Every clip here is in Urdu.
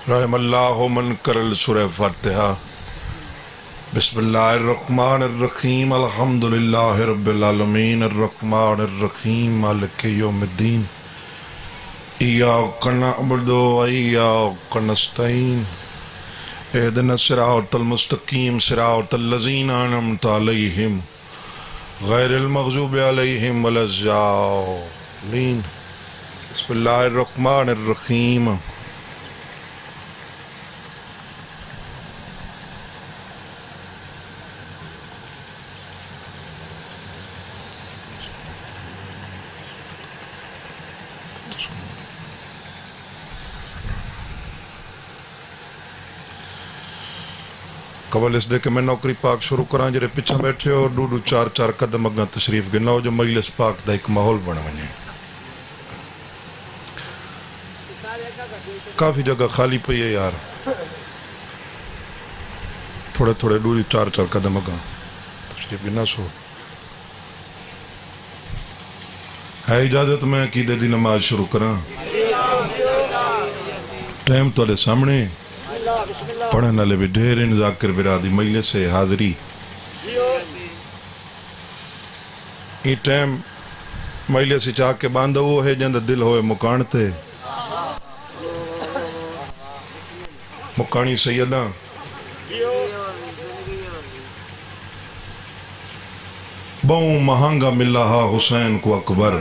رحم اللہ من کرل سورہ فاتحہ۔ بسم اللہ الرحمن الرحیم الحمدللہ رب العالمین الرحمن الرحیم مالک یوم الدین ایاک نعبد و ایاک نستعین اہدنا الصراط المستقیم صراط الذین انعمت علیہم غیر المغضوب علیہم ولا الضالین۔ بسم اللہ الرحمن الرحیم۔ قبل اس دے کہ میں نوکری پاک شروع کران جرے پچھا بیٹھے ہو ڈوڈو چار چار قدم اگاں تشریف گناؤ جو مجلس پاک دا ایک ماحول بنا ونے۔ کافی جگہ خالی پئی ہے یار، تھوڑے تھوڑے ڈوڈو چار چار قدم اگاں تشریف گنا سو ہے اجازت میں عقیدے دی نماز شروع کران۔ ٹائم تو سامنے پڑھنے والے بھی ڈھیر ان ذاکر برادی مجلس سے حاضری یہ ٹائم مجلس چاہ کے باندھا وہ ہے جند دل ہوئے مکانتے مکانی سیدہ بہوں مہانگا ملہا حسین کو اکبر۔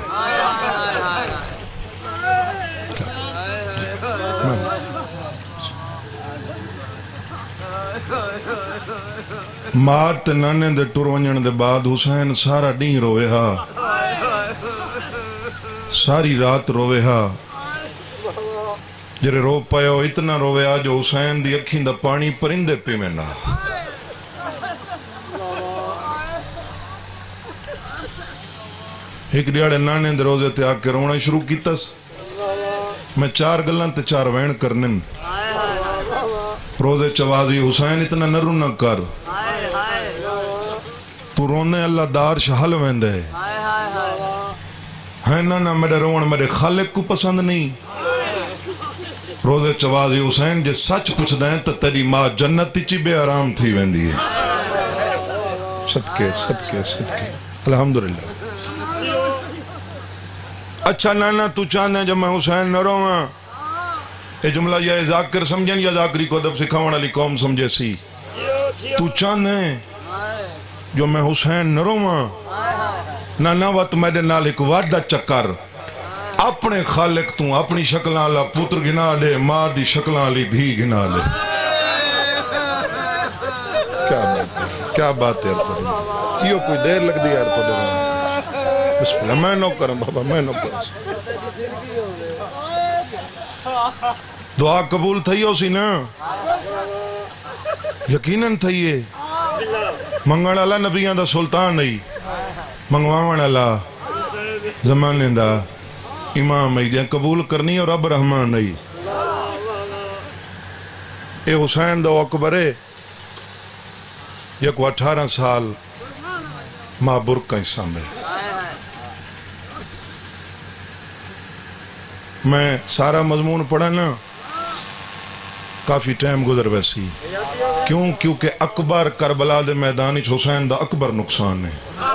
مات نانے دے ٹر ونجن دے بعد حسین سارا ڈین روے ہا، ساری رات روے ہا، جرے رو پائے ہو اتنا روے ہا جو حسین دی اکھیں دا پانی پرندے پی میں نہ۔ ایک ڈیاڑے نانے دے روزے تے آکے رونا شروع کیتس، میں چار گلن تے چار وین کرنن۔ روزے چوازی حسین اتنا نہ رونا کر، تو رونے اللہ دار شہل ویندے ہے نا میرے رون میرے خالق کو پسند نہیں۔ روزے چوازی حسین جے سچ پوچھ دیں تو تیری ماں جنت چی بے آرام تھی ویندی ہے۔ صدقے صدقے صدقے الحمدللہ۔ اچھا نانا تو چاندیں جب میں حسین نہ رواں، یہ جملہ یہ ذاکر سمجھیں یا ذاکری کو ادب سکھاؤں والی قوم سمجھے سی؟ تو چاندیں جو میں حسین نہ رواں نہ وقت میرے نال ایک وعدہ چکر اپنے خالق تو اپنی شکلاں لا پتر گنا لے، ماں دی شکلاں لی دھی گنا لے۔ کیا بات ہے، کیا بات ہے یار، یہ کوئی دیر لگ دی یار تو دے۔ بسم اللہ، میں نو کرم بابا، میں نو کرم۔ دعا قبول تھئی ہو سی نا؟ یقیناً تھئیے۔ منگوان اللہ نبیان دا سلطان نہیں، منگوان اللہ زمانے دا امام نہیں، جہاں قبول کرنی اور رب رحمان نہیں۔ اے حسین دا اکبر ہے، یک 18 سال ماں برکہ حصہ میں۔ میں سارا مضمون پڑھا نا کافی ٹائم گزر ویسی، کیونکہ اکبر کربلا دے میدان حسین دا اکبر نقصان ہے۔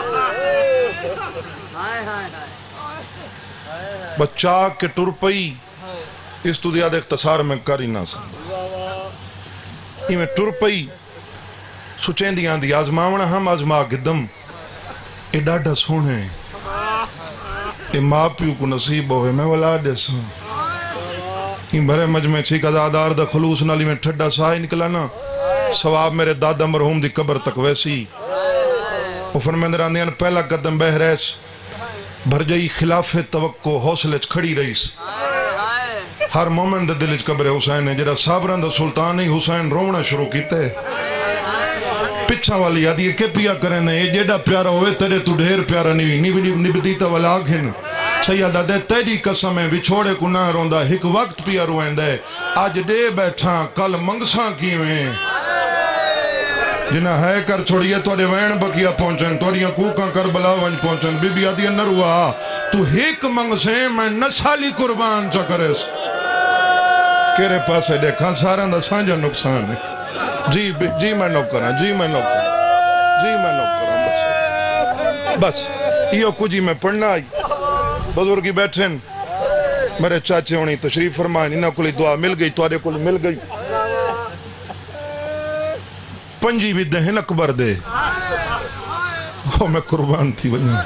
بچہ کے ٹر پئی اس تو زیادہ اختصار میں کر ہی نہ سکتا۔ یہ میں ٹر پئی سچیں دیاں دی آزماونا ہم آزما گدم، اے ڈاڈا سونے اے ماں پیو کو نصیب ہوئے میں ولاد ایسا۔ این بھرے مجمع چھیک ازادار دا خلوص نالی میں ٹھڈا سائی نکلا نا، ثواب میرے دادا مرحوم دی قبر تک ویسی۔ وہ فرمیندران دیان پہلا قدم بہ ریس بھر جائی خلاف توقع حوصلے کھڑی رئیس۔ ہر مومن دے دلج قبر حسین ہے، جرہ صابران دا سلطان ہی حسین رونا شروع کیتے۔ پچھا والی آدھی ہے کہ پیا کریں دیں، یہ جیڑا پیارا ہوئے تیرے تو ڈھیر پیارا نہیں نبدیتا والا آگھن۔ سیدہ دے تیری قسم ہے بچھوڑے کو نہ روندہ، ایک وقت پیا روئیں دے، آج دے بیٹھاں کل منگساں کیویں۔ جنہ ہے کر چھوڑیے توڑے وین بکیا پہنچن، توڑیاں کوکاں کربلا ونج پہنچن۔ بی بی آدھی نہ روا تو ایک منگ سے میں نسالی قربان چا کرس۔ کیرے پاسے دیکھا سارا دا سانجا نقصان ہے جی میں نوکراں جی میں نوکراں بس یہ کچھ میں پڑھنا آئی بزرگی بیٹھیں میرے چاچے ہونی تشریف فرمائیں انہاں کو دعا مل گئی توارے کو مل گئی پنجی بھی دہن اکبر دے میں قربان تھی بنیا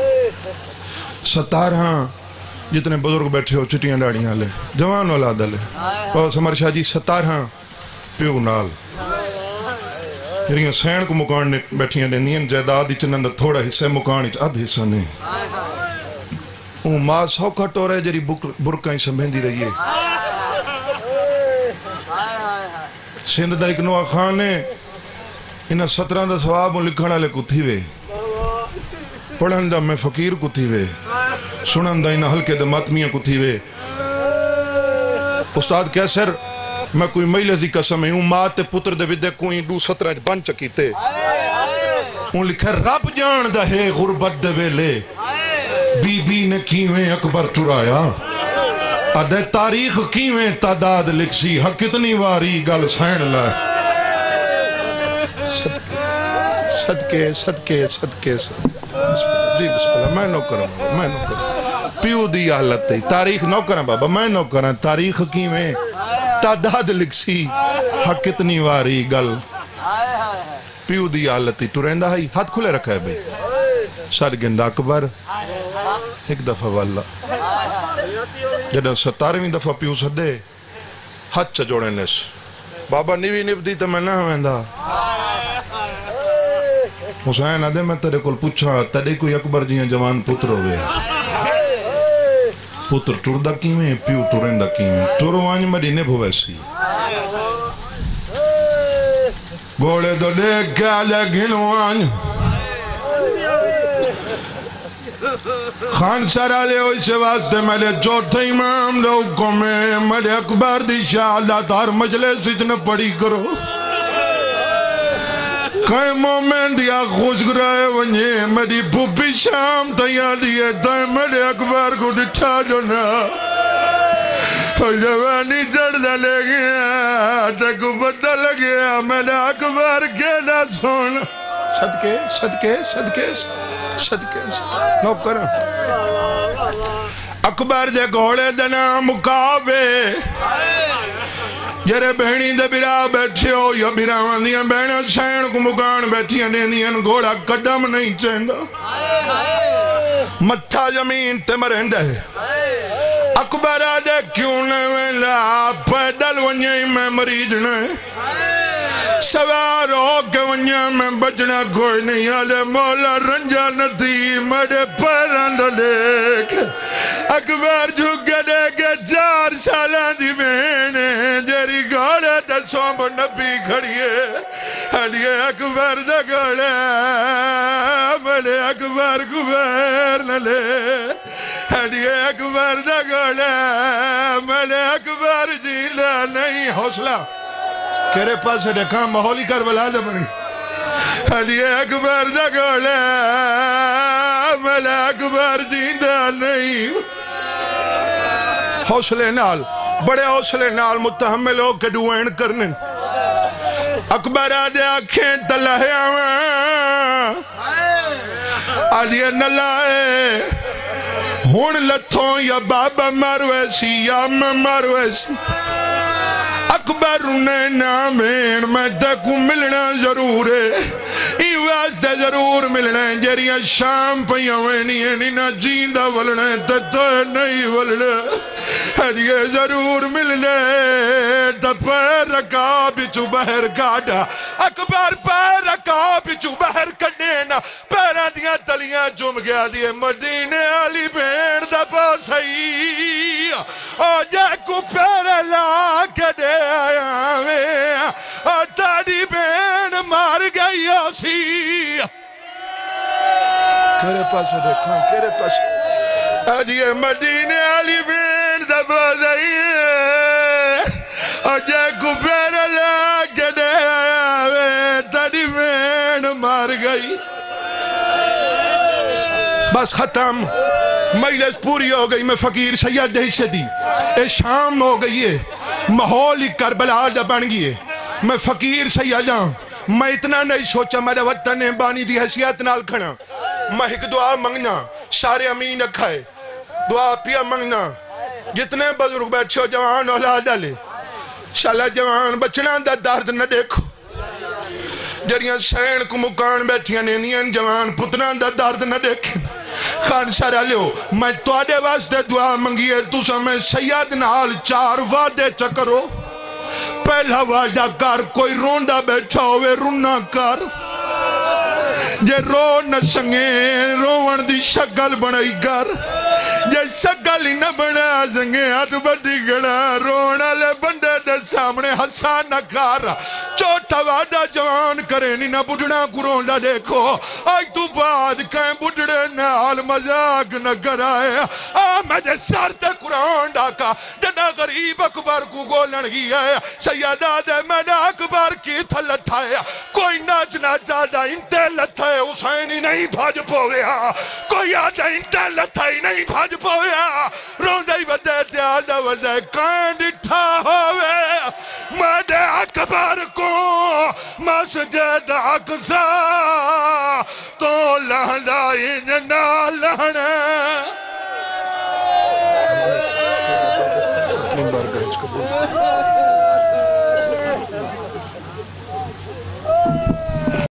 17 جتنے بزرگ بیٹھے ہو چٹیاں ڈاڑیاں لے جوان اولاد لے اور سمر شاہ جی 17 پیو نال جڑیاں سین کو مکان بیٹھیاں دینیاں جائیداد چنند تھوڑا حصہ مکان ادھ حصہ نہیں اون ماں سوکھا ٹورے جڑی برکائیں سمبھیندی رہی ہے سندھ دا ایک نوہ خان ہے انہاں 17 دا ثواب لکھنا لے کو تھی وے پڑھن دا میں فقیر کو تھی وے سنن دا انہاں ہلکے دا ماتمیاں کو تھی وے استاد کیسر میں کوئی مجلس دی قسم ہے ماں تے پتر دے ودے کوئی 17 بن چکیتے ان لکھا رب جان دا ہے غربت دے ویلے بی بی نے کیویں اکبر ٹرایا ادھے تاریخ کیویں تعداد لکھ سی حق کتنی واری گل سین لائے صدقے جی بسم اللہ میں نو کروں پیو دی حالت تی تاریخ نو کریں بابا میں نو کریں تاریخ کیویں تعداد لکھ سی حق کتنی واری گل پیو دی حالت تی ٹرین دا ہی ہاتھ کھلے رکھا ہے بھئی سرگند اکبر ایک دفعہ واللہ جدہ 17ویں دفعہ پیو سدے ہاتھ چا جوڑے نیس بابا نیوی نبدی تا میں نہ ہوئندہ حسین آدھے میں تیرے کل پوچھا تیرے کوئی اکبر جیاں جوان پتر ہوئے پتر ٹردہ کیویں پیو ٹرندہ کیویں ٹرو آنج مڈی نب ہوئے سی گوڑے دو دیکھ کے آلے گھنو آنج خان سرا لے ہوئی سے واسطے میرے چوتھے امام لوگوں میں میرے اکبر دی شاہ اللہ تار مجلس اتنے پڑی کرو کئی مومن دیا خوش گرائے ونجے میری پھوپی شام تیاں دیئے تائیں میرے اکبر کو ڈٹھا جو نا جوانی چڑھ دلے گیا تکو بدہ لگیا میرے اکبر کے نہ سن صدقے نو کریں اکبر دے گھوڑے دنا مقابے جرے بہنی دے برا بیٹھے ہو یا براوان دیاں بہنہ سین کو مکان بیٹھیاں دیاں گھوڑا قدم نہیں چاہندہ متھا زمین تے مرہندہ ہے اکبر آدھے کیوں نہ ویلا پیدل ونجائی میں مریض نہ سوار ہو کے ونجا میں بچنا کوئی نہیں آلے مولا رنجا ندی مڑے پرند دیکھ اکبر جھگے دیکھے 4 سالہ دی بہنے جیری گھوڑے دسوں پر نبی کھڑیے ہلیے اکبر دا گھوڑے ملے اکبر کبیر نہ لے ہلیے اکبر دا گھوڑے ملے اکبر جیلا نہیں حوصلہ کیرے پاس سے دیکھا ماحولی کربلا جا بنی علی اکبر دا گھوڑا ملا اکبر جیندہ نہیں حوصلے نال بڑے حوصلے نال متحمل ہو کے ڈوائن کرنے اکبر آدھے آنکھیں تلہے آوان علی نلائے ہون لتھوں یا بابا مرویسی یا میں مرویسی اکبر انہیں نامین میں تکو ملنا ضرور ہے ای واسطے ضرور ملنا ہے جریاں شام پہیاں وینی ہے نینا جیندہ ولنا ہے تو نہیں ولنا یہ ضرور ملنا ہے تا پیر رکا بچو بہر گاڑا اکبر پیر رکا بچو بہر کڑینا پیرہ دیاں تلیاں جم گیا دیئے مدینے علی بین دا پاسائی اور جے کو پیر لا کے دے آیا میں اور تاری بین مار گئی سی کیرے پاس دیکھاں کیرے پاس آجیے مدینے علی بین دبا زائیے اور جے کو پیر لا کے دے آیا میں تاری بین مار گئی بس ختم مجلس پوری ہو گئی میں فقیر سید دہی سے دی اے شام ہو گئی ہے ماحول ہی کربلا دا بن گئی ہے میں فقیر سیاح جاؤں میں اتنا نہیں سوچا میرے وطن بانی دی حیثیت نال کھڑا میں ایک دعا منگنا سارے امین اکھائے دعا پیا منگنا جتنے بزرگ بیٹھے ہو جوان اولاد لے شالا جوان بچنا دا درد نہ دیکھو جڑیاں سین کو مکان بیٹھیاں نیندیاں جوان پتنا دا درد نہ دیکھیں خان سارا لیو میں توڑے واسطے دعا منگی ہے تو سمیں سید نال 4 وعدے چکرو پہلا وعدہ کر کوئی رونڈا بیٹھا ہوئے رونا کر جے رو نہ سنگے روون دی شکل بنائی کر جے شکل ہی نہ بنا سنگے ہاتھ بڑی گڑا رونا لے بندے دے سامنے ہسا نہ کر چوٹا وعدہ جوان کرے نہیں نہ بڑھنا کو رونڈا دیکھو آئی تو بعد کہیں بڑھڑے نال مزاق نہ کرائے میرے سر تے قرآن ڈاکا جنا غریب اکبر کو گولن گیا ہے سیدہ دے میں نے اکبر کی تھلتا ہے کوئی ناچنا چاہتا انتے لتا ہے حسینی نہیں بھاج پویا کوئی آجا انتے لتا ہی نہیں بھاج پویا روندائی ودے تیادہ ودے کائن ڈٹھا ہوئے میں نے اکبر کو مسجد اقصا تو لہنہ انجنا لہنے نمبر گرج کبول